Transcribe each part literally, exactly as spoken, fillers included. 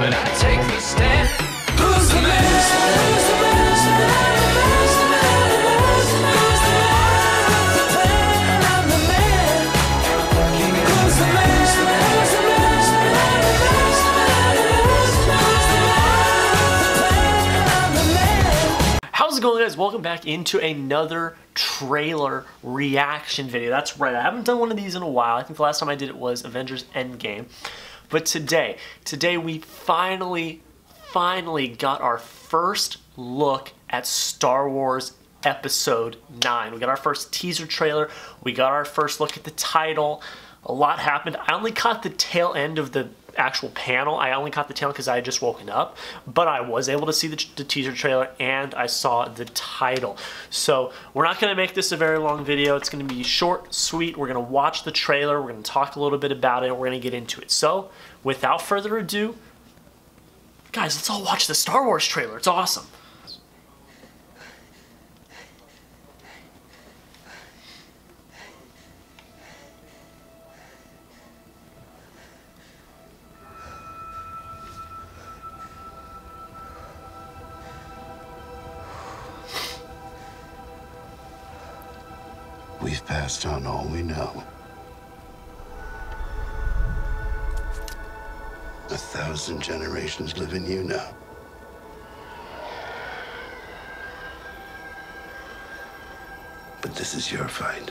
when I take the stand. Who's the man? Who's the man? Who's the man? Who's the man? Who's the man? Who's the man? The plan, I'm the man. Who's the man? Who's the man? Who's the man? Who's the man? Who's the man? Who's the man? The plan, I'm the man. How's it going, guys? Welcome back into another trailer reaction video. That's right, I haven't done one of these in a while. I think the last time I did it was Avengers Endgame. But today, today we finally, finally got our first look at Star Wars Episode nine. We got our first teaser trailer. We got our first look at the title. A lot happened. I only caught the tail end of the actual panel. I only caught the tail because I had just woken up, but I was able to see the, the teaser trailer and I saw the title. So we're not going to make this a very long video. It's going to be short, sweet. We're going to watch the trailer. We're going to talk a little bit about it. We're going to get into it. So without further ado, guys, let's all watch the Star Wars trailer. It's awesome. We've passed on all we know. A thousand generations live in you now. But this is your fight.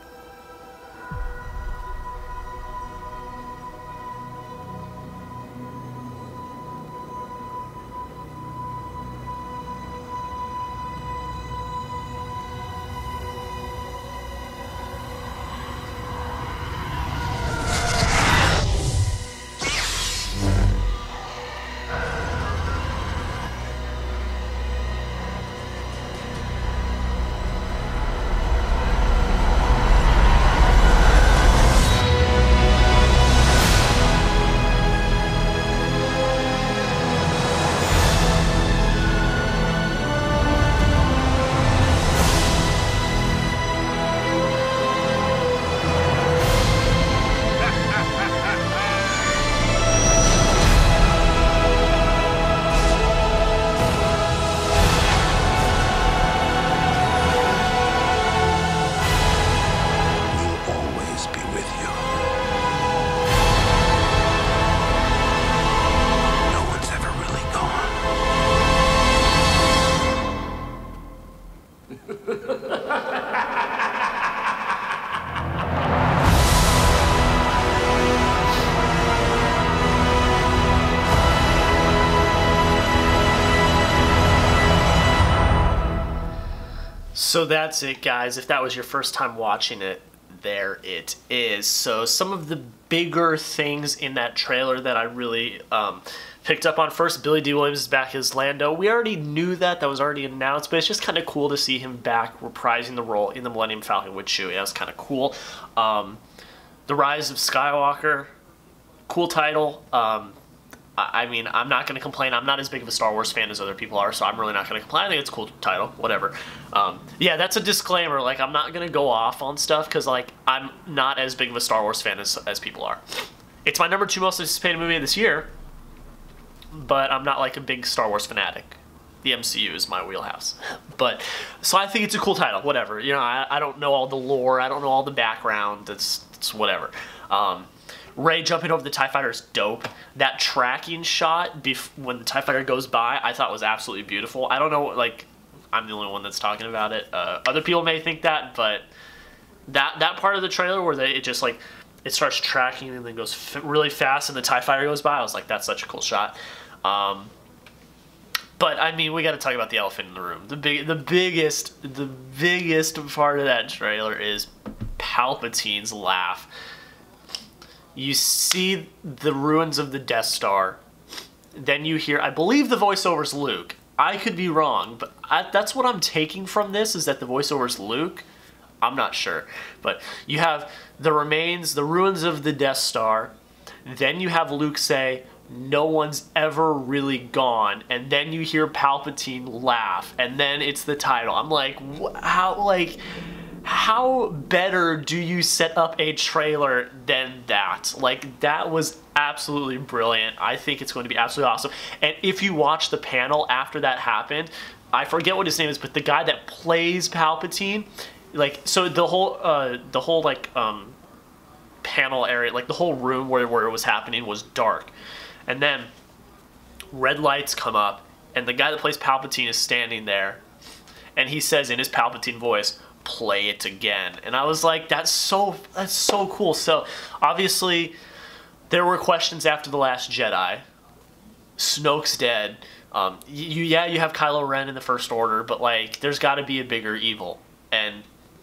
So that's it, guys. If that was your first time watching it, there it is. So some of the bigger things in that trailer that I really um, picked up on. First, Billy Dee Williams is back as Lando. We already knew that. That was already announced, but it's just kind of cool to see him back reprising the role in the Millennium Falcon with Chewie. That was kind of cool. Um, the Rise of Skywalker, cool title. Um, I mean, I'm not going to complain. I'm not as big of a Star Wars fan as other people are, so I'm really not going to complain. I think it's a cool title, whatever. Um, yeah, that's a disclaimer. Like, I'm not going to go off on stuff because, like, I'm not as big of a Star Wars fan as, as people are. It's my number two most anticipated movie of this year, but I'm not, like, a big Star Wars fanatic. The M C U is my wheelhouse. But, so I think it's a cool title, whatever. You know, I, I don't know all the lore. I don't know all the background. It's, it's whatever. Um... Rey jumping over the TIE Fighter is dope. That tracking shot bef when the TIE Fighter goes by, I thought was absolutely beautiful. I don't know, like, I'm the only one that's talking about it. Uh, other people may think that, but that that part of the trailer where they, it just, like, it starts tracking and then goes f really fast and the TIE Fighter goes by, I was like, that's such a cool shot. Um, but, I mean, we got to talk about the elephant in the room. The big, the biggest, the biggest part of that trailer is Palpatine's laugh. You see the ruins of the Death Star, then you hear, I believe the voiceover's Luke. I could be wrong, but I, that's what I'm taking from this, is that the voiceover's Luke. I'm not sure. But you have the remains, the ruins of the Death Star, then you have Luke say, no one's ever really gone, and then you hear Palpatine laugh, and then it's the title. I'm like, how, like... how better do you set up a trailer than that? Like, that was absolutely brilliant. I think it's going to be absolutely awesome. And if you watch the panel after that happened, I forget what his name is, but the guy that plays Palpatine, like, so the whole, uh, the whole, like, um, panel area, like, the whole room where, where it was happening was dark. And then red lights come up, and the guy that plays Palpatine is standing there, and he says in his Palpatine voice, "Play it again." And I was like, that's so that's so cool. So obviously there were questions after The Last Jedi. Snoke's dead. Um, you yeah, you have Kylo Ren in the First Order, but like there's got to be a bigger evil. And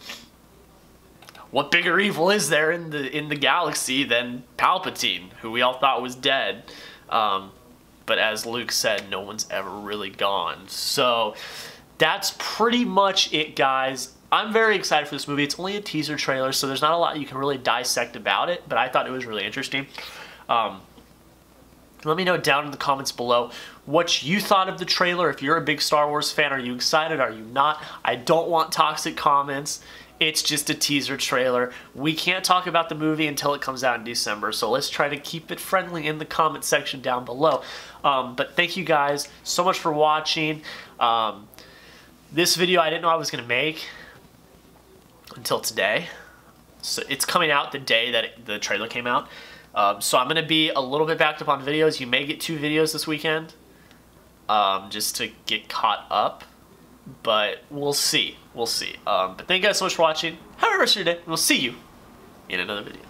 what bigger evil is there in the in the galaxy than Palpatine, who we all thought was dead? Um, but as Luke said, no one's ever really gone. So that's pretty much it, guys. I'm very excited for this movie. It's only a teaser trailer, so there's not a lot you can really dissect about it, but I thought it was really interesting. Um, let me know down in the comments below what you thought of the trailer. If you're a big Star Wars fan, are you excited? Are you not? I don't want toxic comments. It's just a teaser trailer. We can't talk about the movie until it comes out in December, so let's try to keep it friendly in the comment section down below. Um, but thank you guys so much for watching. Um, this video I didn't know I was going to make until today. So it's coming out the day that it, the trailer came out. Um, so I'm going to be a little bit backed up on videos. You may get two videos this weekend um, just to get caught up. But we'll see. We'll see. Um, but thank you guys so much for watching. Have a rest of your day. We'll see you in another video.